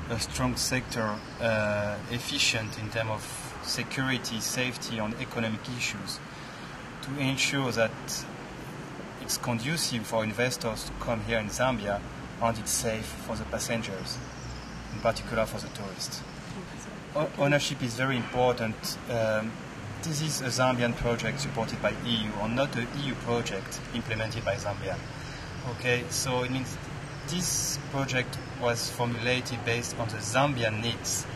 a strong sector, efficient in terms of security, safety, and economic issues, to ensure that it's conducive for investors to come here in Zambia and it's safe for the passengers, in particular for the tourists. Ownership is very important. This is a Zambian project supported by EU, or not an EU project implemented by Zambia. Okay, so it means this project was formulated based on the Zambian needs